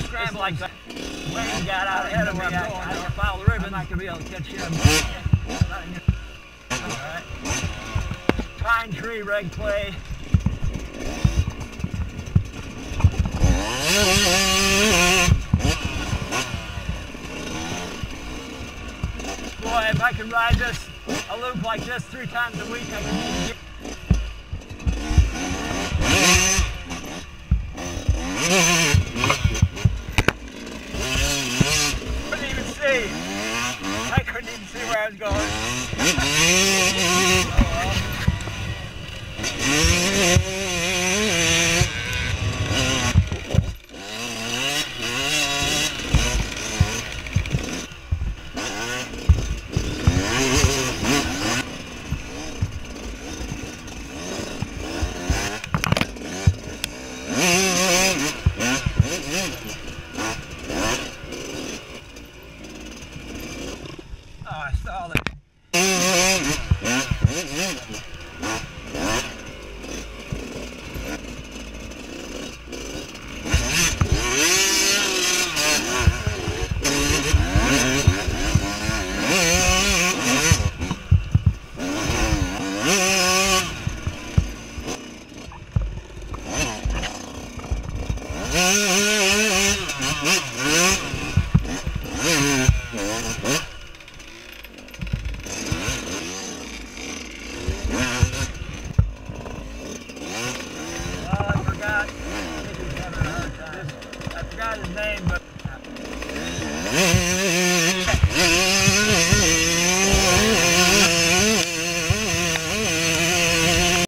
scramble like that. Wayne got out ahead of me. I can follow the ribbon. I'm not going to be able to catch him. All right. Pine tree reg play. Boy, if I can ride this, a loop like this 3 times a week, I can get. Couldn't even see. I couldn't even see where I was going. I stalled it.